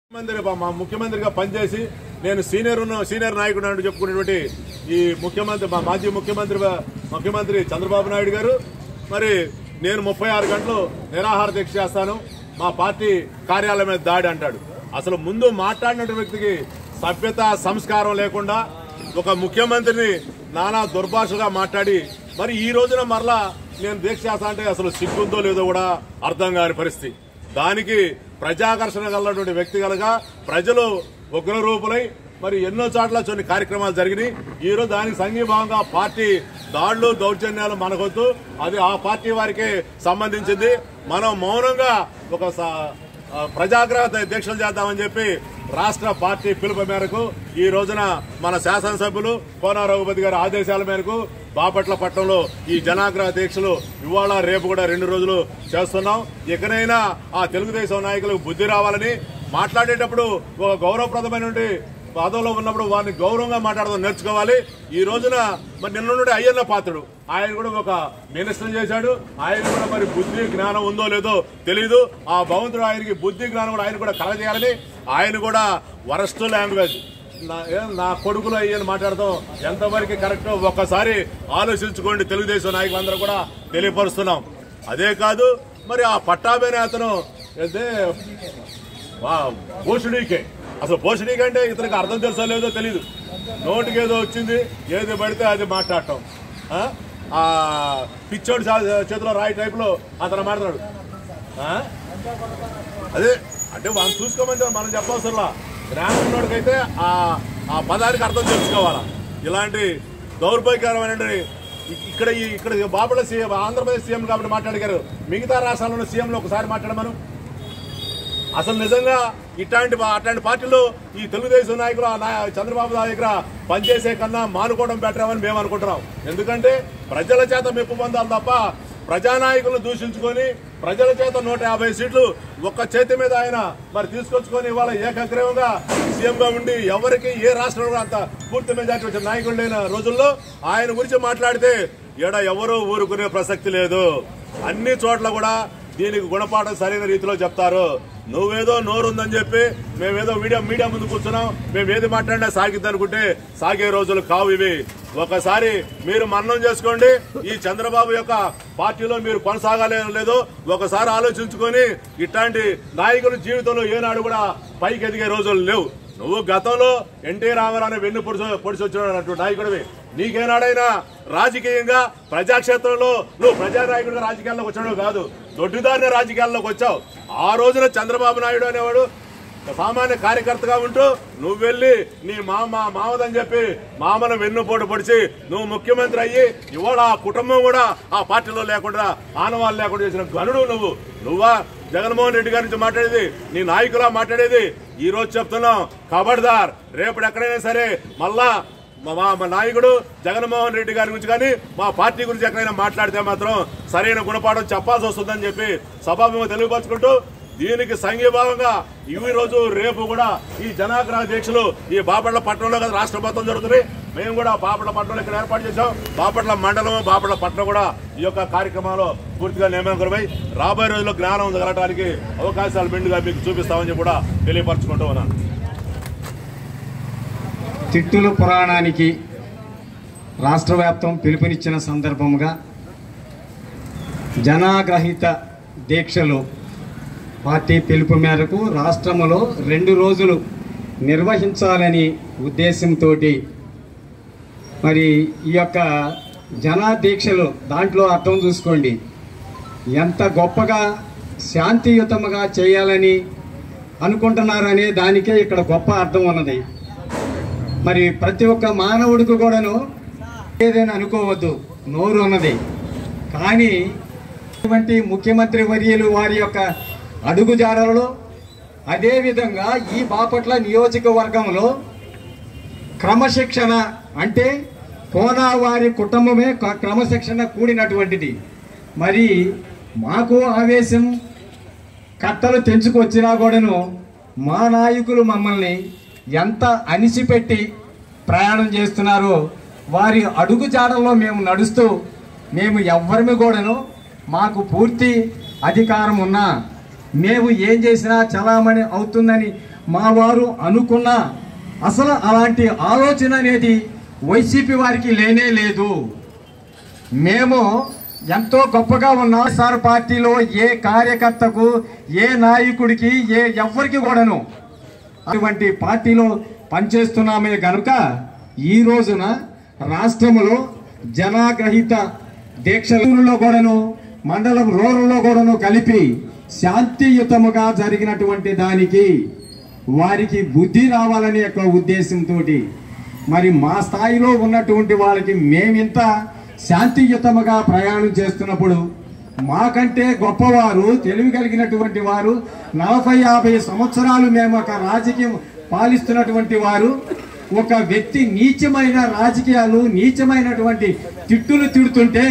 మా ముఖ్యమంత్రిగా పనిచేసి నేను సీనియర్ నాయకుడు అంటూ చెప్పుకునేటువంటి ఈ ముఖ్యమంత్రి మా మాజీ ముఖ్యమంత్రి చంద్రబాబు నాయుడు గారు మరి నేను 36 గంటలు నిరాహార దీక్ష చేస్తాను, మా పార్టీ కార్యాలయం మీద దాడి అంటాడు. అసలు ముందు మాట్లాడిన వ్యక్తికి సభ్యత సంస్కారం లేకుండా ఒక ముఖ్యమంత్రిని నానా దుర్భాషగా మాట్లాడి మరి ఈ రోజున మరలా నేను దీక్ష చేస్తా అంటే అసలు సిగ్గుందో లేదో కూడా అర్థం కాని పరిస్థితి. దానికి ప్రజాకర్షణ కలిగినటువంటి వ్యక్తి కనుక ప్రజలు ఉగ్రరూపులై మరి ఎన్నో చోట్ల కొన్ని కార్యక్రమాలు జరిగినాయి. ఈ రోజు దానికి సంఘీభావంగా పార్టీ దాడులు దౌర్జన్యాలు మనకొద్దు, అది ఆ పార్టీ వారికే సంబంధించింది. మనం మౌనంగా ఒక ప్రజాగ్రహ దీక్షలు చేద్దామని చెప్పి రాష్ట్ర పార్టీ పిలుపు మేరకు ఈ రోజున మన శాసనసభ్యులు కోన రఘుపతి గారి ఆదేశాల మేరకు బాపట్ల పట్టణంలో ఈ జనాగ్రహ దీక్షలు ఇవాళ రేపు కూడా 2 రోజులు చేస్తున్నాం. ఇకనైనా ఆ తెలుగుదేశం నాయకులకు బుద్ధి రావాలని, మాట్లాడేటప్పుడు ఒక గౌరవప్రదమైనటువంటి పదవిలో ఉన్నప్పుడు వారిని గౌరవంగా మాట్లాడడం నేర్చుకోవాలి. ఈ రోజున మరి నిన్న నుండి అయ్యన్న పాత్రుడు ఆయన కూడా ఒక మినిస్టర్ చేశాడు. ఆయన కూడా మరి బుద్ధి జ్ఞానం ఉందో లేదో తెలియదు. ఆ భగవంతుడు ఆయనకి బుద్ధి జ్ఞానం కూడా ఆయన కూడా కలగజేయాలని, ఆయన కూడా వరస్ట్ లాంగ్వేజ్ నా కొడుకులు అయ్యని మాట్లాడతాం ఎంతవరకు కరెక్టో ఒక్కసారి ఆలోచించుకోండి తెలుగుదేశం నాయకులందరూ కూడా తెలియపరుస్తున్నాం. అదే కాదు మరి ఆ పట్టాబేనే అతను అయితే భూషణికే, అసలు భూషణికి అంటే ఇతనికి అర్థం తెలుసో లేదో తెలీదు. నోటికి ఏదో వచ్చింది, ఏది పడితే అది మాట్లాడటం. ఆ పిచ్చోడు చేతిలో రాయి టైప్ లో అతను మాట్లాడు. అదే అంటే వాళ్ళు చూసుకోమని మనం చెప్పవసరంలా, జ్ఞానంలోకైతే ఆ పదానికి అర్థం తెలుసుకోవాలా. ఇలాంటి దౌర్భాగ్యకరమైన ఇక్కడ బాపట్ల సీఎం ఆంధ్రప్రదేశ్ సీఎం కాబట్టి మాట్లాడారు, మిగతా రాష్ట్రాల్లో సీఎంలో ఒకసారి మాట్లాడమను. అసలు నిజంగా అట్లాంటి పార్టీలో ఈ తెలుగుదేశం నాయకులు చంద్రబాబు దగ్గర పనిచేసే కన్నా మానుకోవడం బెటర్ అని మేము అనుకుంటున్నాం. ఎందుకంటే ప్రజల చేత మెప్పు పొందాలి తప్ప ప్రజానాయకులను దూషించుకొని ప్రజల చేత 150 సీట్లు ఒక్క చేతి మీద ఆయన మరి తీసుకొచ్చుకొని ఇవాళ ఏకగ్రీవంగా సీఎంగా ఉండి ఎవరికి ఏ రాష్ట్రంలో అంత పూర్తి మెజార్టీ వచ్చిన నాయకుడు లేని రోజుల్లో ఆయన గురించి మాట్లాడితే ఎవరూ ఊరుకునే ప్రసక్తి లేదు. అన్ని చోట్ల కూడా దీనికి గుణపాఠం సరైన రీతిలో చెప్తారు. నువ్వేదో నోరుందని చెప్పి మేమేదో మీడియా ముందు కూర్చున్నాం, మేము ఏది మాట్లాడినా సాగిద్దనుకుంటే సాగే రోజులు కావు ఇవి. ఒకసారి మీరు మననం చేసుకోండి, ఈ చంద్రబాబు యొక్క పార్టీలో మీరు కొనసాగాలేదో లేదో ఒకసారి ఆలోచించుకొని ఇట్లాంటి నాయకుల జీవితంలో ఏనాడు కూడా పైకి ఎదిగే రోజులు లేవు. నువ్వు గతంలో ఎన్టీ రామారావు వెన్ను పొడిచి వచ్చినట్టు నాయకుడివి. నీకేనాడైనా రాజకీయంగా ప్రజాక్షేత్రంలో నువ్వు ప్రజానాయకుడిగా రాజకీయాల్లోకి వచ్చాడు కాదు, దొడ్డిదారిన రాజకీయాల్లోకి వచ్చావు. ఆ రోజున చంద్రబాబు నాయుడు అనేవాడు సామాన్య కార్యకర్తగా ఉంటూ నువ్వు వెళ్ళి నీ మామదని చెప్పి మామను వెన్నుపోటు పొడిచి నువ్వు ముఖ్యమంత్రి అయ్యి ఇవాళ ఆ కుటుంబం కూడా ఆ పార్టీలో లేకుండా ఆనవాళ్ళు లేకుండా చేసిన గనుడు నువ్వా జగన్మోహన్ రెడ్డి గారి నుంచి మాట్లాడేది, నీ నాయకులా మాట్లాడేది. ఈ రోజు చెప్తున్నాం ఖబర్దార్, రేపు ఎక్కడైనా సరే మళ్ళా మా నాయకుడు జగన్మోహన్ రెడ్డి గారి గురించి కానీ మా పార్టీ గురించి ఎక్కడైనా మాట్లాడితే మాత్రం సరైన గుణపాఠం చెప్పాల్సి వస్తుందని చెప్పి సభాముఖంగా తెలియపరుచుకుంటూ దీనికి సంఘీభావంగా ఈ రోజు రేపు కూడా ఈ జనాగ్రహ దీక్షలు ఈ బాపట్ల పట్టణంలో కదా రాష్ట్ర మొత్తం జరుగుతుంది. మేము కూడా బాపట్ల పట్టణంలో ఇక్కడ ఏర్పాటు చేశాం. బాపట్ల మండలం బాపట్ల పట్టణం కూడా ఈ యొక్క కార్యక్రమంలో పూర్తిగా నియమనకరమై రాబోయే రోజుల్లో జ్ఞానం జరగడానికి అవకాశాలు మెండుగా మీకు చూపిస్తామని కూడా తెలియపరచుకుంటూ ఉన్నాను. తిట్టుల పురాణానికి రాష్ట్ర వ్యాప్తం పిలుపునిచ్చిన సందర్భంగా జనాగ్రహిత దీక్షలు పార్టీ పిలుపు మేరకు రాష్ట్రంలో 2 రోజులు నిర్వహించాలని ఉద్దేశంతో మరి ఈ యొక్క జనా దీక్షలు దాంట్లో అర్థం చూసుకోండి, ఎంత గొప్పగా శాంతియుతంగా చేయాలని అనుకుంటున్నారనే దానికే ఇక్కడ గొప్ప అర్థం ఉన్నది. మరి ప్రతి ఒక్క మానవుడికి కూడాను ఏదైనా అనుకోవద్దు, నోరు ఉన్నది. కానీ ఇటువంటి ముఖ్యమంత్రి వర్యులు వారి యొక్క అడుగుజాడలలో అదేవిధంగా ఈ బాపట్ల నియోజకవర్గంలో క్రమశిక్షణ అంటే కోనా వారి కుటుంబమే క్రమశిక్షణ కూడినటువంటిది. మరి మాకు ఆవేశం కట్టలు తెంచుకొచ్చినా కూడాను మా నాయకులు మమ్మల్ని ఎంత అణిచిపెట్టి ప్రయాణం చేస్తున్నారో వారి అడుగుజాడల్లో మేము నడుస్తూ మేము ఎవ్వరిని కూడాను మాకు పూర్తి అధికారం ఉన్నా మేము ఏం చేసినా చలామణి అవుతుందని మా వారు అనుకున్నా అసలు అలాంటి ఆలోచన అనేది వైసీపీ వారికి లేనే లేదు. మేము ఎంతో గొప్పగా ఉన్నాం. సార్ పార్టీలో ఏ కార్యకర్తకు, ఏ నాయకుడికి, ఎవ్వరికి కూడాను అటువంటి పార్టీలో పనిచేస్తున్నామే కనుక ఈ రోజున రాష్ట్రంలో జనాగ్రహిత దీక్షలలో కూడాను మండలం రూరల్లో కూడాను కలిపి శాంతియుతముగా జరిగినటువంటి దానికి వారికి బుద్ధి రావాలనే యొక్క ఉద్దేశంతో మరి మా స్థాయిలో ఉన్నటువంటి వాళ్ళకి మేమింత శాంతియుతముగా ప్రయాణం చేస్తున్నప్పుడు మాకంటే గొప్పవారు, తెలివి కలిగినటువంటి వారు, 40-50 సంవత్సరాలు మేము ఒక రాజకీయం పాలిస్తున్నటువంటి వారు ఒక వ్యక్తి నీచమైన రాజకీయాలు, నీచమైనటువంటి తిట్టులు తిడుతుంటే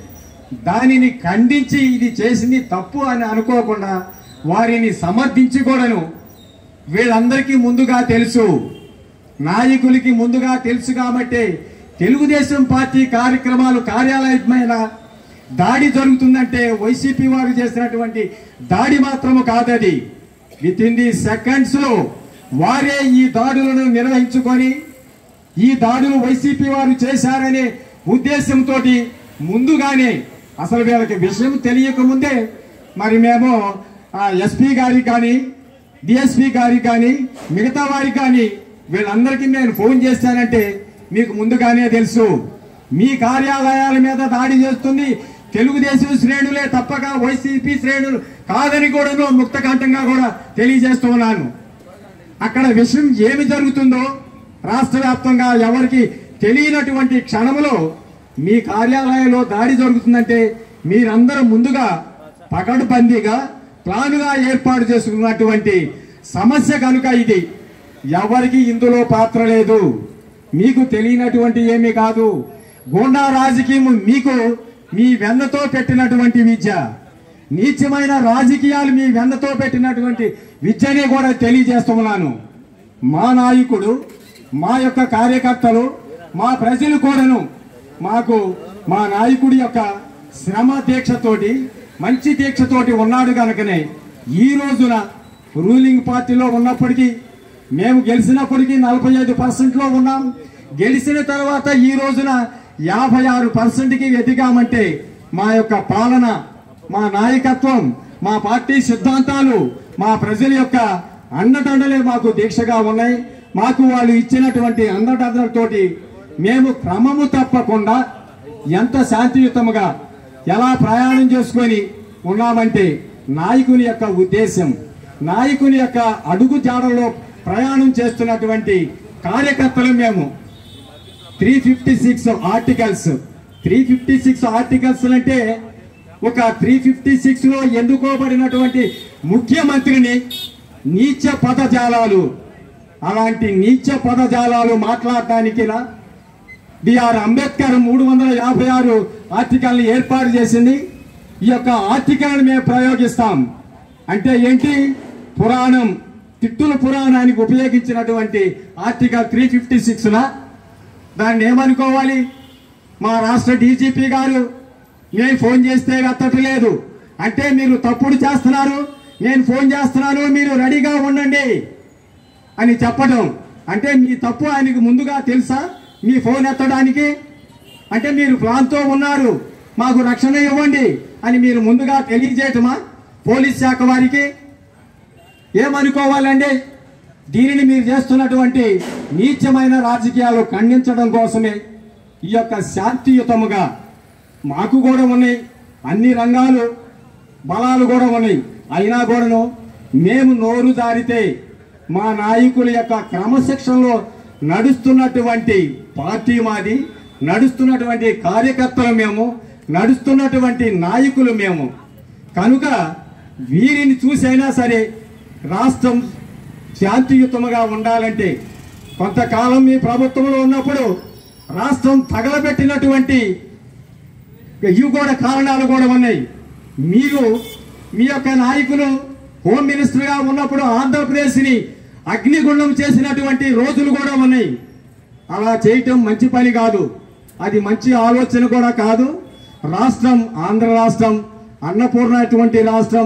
దానిని ఖండించి ఇది చేసింది తప్పు అని అనుకోకుండా వారిని సమర్థించుకోవడను వీళ్ళందరికీ ముందుగా తెలుసు, నాయకులకి ముందుగా తెలుసు. కాబట్టి తెలుగుదేశం పార్టీ కార్యక్రమాలు కార్యాలయమైన దాడి జరుగుతుందంటే వైసీపీ వారు చేసినటువంటి దాడి మాత్రము కాదది. విత్ ఇన్ ది సెకండ్స్ లో వారే ఈ దాడులను నిర్వహించుకొని ఈ దాడులు వైసీపీ వారు చేశారనే ఉద్దేశంతో ముందుగానే అసలు వీళ్ళకి విషయం తెలియకముందే మరి మేము ఎస్పీ గారికి కానీ, డిఎస్పీ గారికి కానీ, మిగతా వారికి కానీ వీళ్ళందరికీ నేను ఫోన్ చేశానంటే మీకు ముందుగానే తెలుసు. మీ కార్యాలయాల మీద దాడి చేస్తుంది తెలుగుదేశం శ్రేణులే తప్పక వైసీపీ శ్రేణులు కాదని కూడా ముక్తకంఠంగా కూడా తెలియజేస్తూ ఉన్నాను. అక్కడ విషయం ఏమి జరుగుతుందో రాష్ట్ర వ్యాప్తంగా ఎవరికి తెలియనటువంటి క్షణంలో మీ కార్యాలయంలో దాడి జరుగుతుందంటే మీరందరూ ముందుగా పకడ్బందీగా ప్లానుగా ఏర్పాటు చేసుకున్నటువంటి సమస్య కనుక ఇది. ఎవరికి ఇందులో పాత్ర లేదు, మీకు తెలియనటువంటి ఏమీ కాదు. గూండా రాజకీయం మీకు మీ వెన్నతో పెట్టినటువంటి విద్య, నీచమైన రాజకీయాలు మీ వెన్నతో పెట్టినటువంటి విద్యనే కూడా తెలియజేస్తున్నాను. మా నాయకుడు, మా యొక్క కార్యకర్తలు, మా ప్రజలు కూడాను మాకు మా నాయకుడి యొక్క శ్రమ దీక్షతోటి, మంచి దీక్షతోటి ఉన్నాడు కనుకనే ఈ రోజున రూలింగ్ పార్టీలో ఉన్నప్పటికీ మేము గెలిచినప్పటికీ 45%లో ఉన్నాం. గెలిచిన తర్వాత ఈ రోజున 56%కి ఎదిగామంటే మా యొక్క పాలన, మా నాయకత్వం, మా పార్టీ సిద్ధాంతాలు, మా ప్రజల యొక్క అండదండలే మాకు దీక్షగా ఉన్నాయి. మాకు వాళ్ళు ఇచ్చినటువంటి అండదండలతోటి మేము క్రమము తప్పకుండా ఎంత శాంతియుతముగా ఎలా ప్రయాణం చేసుకొని ఉన్నామంటే నాయకుని యొక్క ఉద్దేశం, నాయకుని యొక్క అడుగు జాడల్లో ప్రయాణం చేస్తున్నటువంటి కార్యకర్తలు మేము. 356 ఆర్టికల్స్ అంటే ఒక 356 లో ఎన్నుకోబడినటువంటి ముఖ్యమంత్రిని నీచ పదజాలాలు, అలాంటి నీచ పదజాలాలు మాట్లాడటానికి బిఆర్ అంబేద్కర్ 356 ఆర్టికల్ని ఏర్పాటు చేసింది. ఈ యొక్క ఆర్టికల్ని మేము ప్రయోగిస్తాం అంటే ఏంటి? పురాణం, తిట్టుల పురాణానికి ఉపయోగించినటువంటి ఆర్టికల్ 356 దాన్ని ఏమనుకోవాలి? మా రాష్ట్ర డీజీపీ గారు నేను ఫోన్ చేస్తే ఎత్తట్లేదు అంటే మీరు తప్పుడు చేస్తున్నారు, నేను ఫోన్ చేస్తున్నాను మీరు రెడీగా ఉండండి అని చెప్పడం అంటే మీ తప్పు ఆయనకు ముందుగా తెలుసా? మీ ఫోన్ ఎత్తడానికి అంటే మీరు ప్లాన్తో ఉన్నారు, మాకు రక్షణ ఇవ్వండి అని మీరు ముందుగా తెలియజేయటమా పోలీస్ శాఖ వారికి? ఏమనుకోవాలండి? దీనిని మీరు చేస్తున్నటువంటి నీచమైన రాజకీయాలు ఖండించడం కోసమే ఈ యొక్క శాంతియుతముగా మాకు కూడా ఉన్నాయి, అన్ని రంగాలు బలాలు కూడా ఉన్నాయి. అయినా కూడాను మేము నోరు జారితే మా నాయకుల యొక్క క్రమశిక్షణలో నడుస్తున్నటువంటి పార్టీ మాది, నడుస్తున్నటువంటి కార్యకర్తలు మేము, నడుస్తున్నటువంటి నాయకులు మేము. కనుక వీరిని చూసైనా సరే రాష్ట్రం శాంతియుతముగా ఉండాలంటే కొంతకాలం మీ ప్రభుత్వంలో ఉన్నప్పుడు రాష్ట్రం తగలబెట్టినటువంటి ఇవి కూడా కారణాలు కూడా ఉన్నాయి. మీరు మీ యొక్క నాయకులు హోమ్ మినిస్టర్గా ఉన్నప్పుడు ఆంధ్రప్రదేశ్ని అగ్నిగుండం చేసినటువంటి రోజులు కూడా ఉన్నాయి. అలా చేయటం మంచి పని కాదు, అది మంచి ఆలోచన కూడా కాదు. రాష్ట్రం ఆంధ్ర రాష్ట్రం, అన్నపూర్ణ అటువంటి రాష్ట్రం,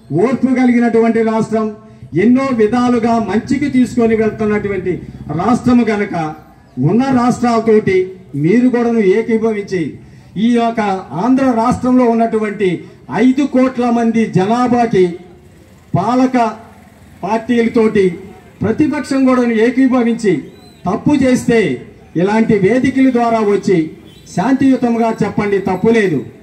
ఓర్పు కలిగినటువంటి రాష్ట్రం, ఎన్నో విధాలుగా మంచికి తీసుకొని వెళ్తున్నటువంటి రాష్ట్రము గనక ఉన్న రాష్ట్రాలతోటి మీరు కూడా ఏకీభవించి ఈ యొక్క ఆంధ్ర రాష్ట్రంలో ఉన్నటువంటి 5 కోట్ల మంది జనాభాకి పాలక పార్టీలతోటి ప్రతిపక్షం కూడా ఏకీభవించి తప్పు చేస్తే ఇలాంటి వేదికల ద్వారా వచ్చి శాంతియుతంగా చెప్పండి, తప్పు లేదు.